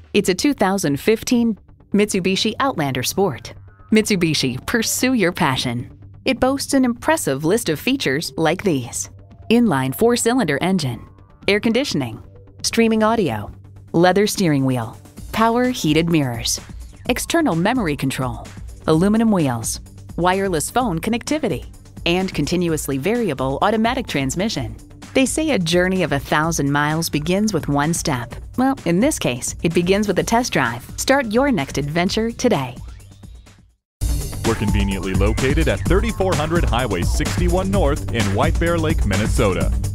It's a 2015 Mitsubishi Outlander Sport. Mitsubishi, pursue your passion. It boasts an impressive list of features like these: inline 4-cylinder engine, air conditioning, streaming audio, leather steering wheel, power heated mirrors, external memory control, aluminum wheels, wireless phone connectivity, and continuously variable automatic transmission. They say a journey of 1,000 miles begins with one step. Well, in this case, it begins with a test drive. Start your next adventure today. We're conveniently located at 3400 Highway 61 North in White Bear Lake, Minnesota.